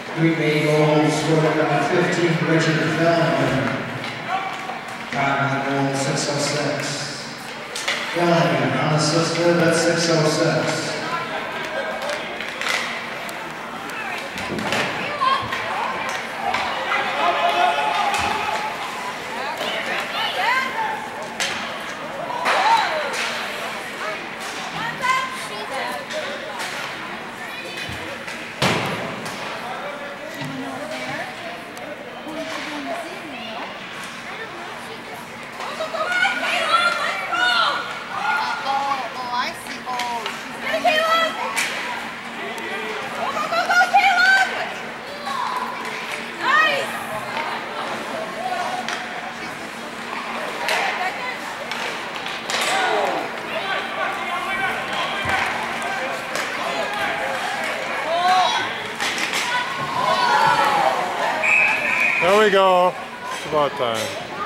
Green Bay goal scored by 15, Richard Felling. Time on the goal, 6:06. Felling unassisted at 6:06. There we go. It's about time.